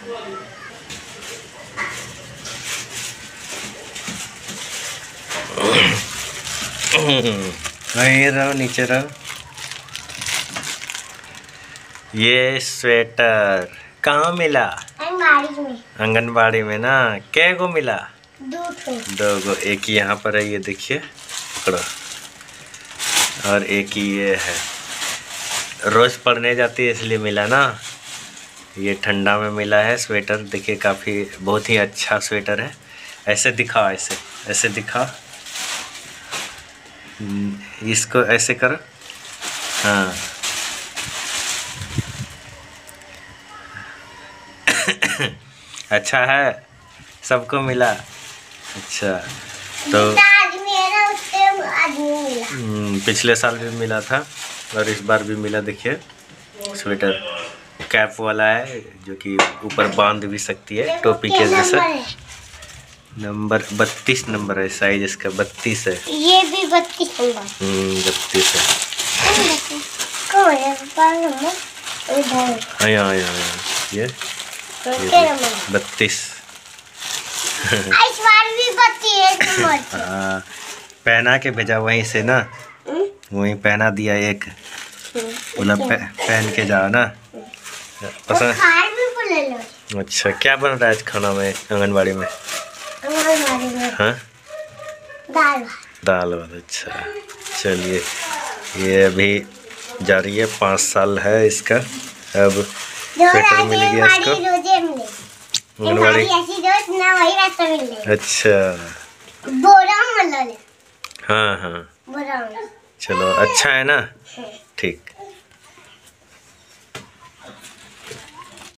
वहीं रहो, नीचे रहो। ये स्वेटर कहाँ मिला? आंगनबाड़ी में। आंगनबाड़ी में ना। कै गो मिला? 2 गो। एक यहाँ पर है, ये देखिए, पकड़ो। और एक ये है, रोज पढ़ने जाती है इसलिए मिला ना। ये ठंडा में मिला है स्वेटर। देखिए काफ़ी बहुत ही अच्छा स्वेटर है। ऐसे दिखाओ, ऐसे दिखाओ, इसको ऐसे करो। हाँ अच्छा है, सबको मिला। अच्छा तो पिछले साल भी मिला था और इस बार भी मिला। देखिए स्वेटर कैप वाला है, जो कि ऊपर बांध भी सकती है टोपी के जैसा। नंबर 32 नंबर है, साइज इसका 32 है। ये भी 32 नंबर। 32 है। आया ये 32। इस बार भी 32 है। हाँ, पहना के भेजा वहीं से ना, वहीं पहना दिया एक। बोला पहन के जाओ ना। पसंद? अच्छा, क्या बन रहा है आज खाना में आंगनबाड़ी में? हाँ, दाल। अच्छा चलिए, ये अभी जारी है, 5 साल है इसका। अब स्वेटर मिल गया इसको आंगनबाड़ी। अच्छा हाँ, चलो अच्छा है ना, ठीक।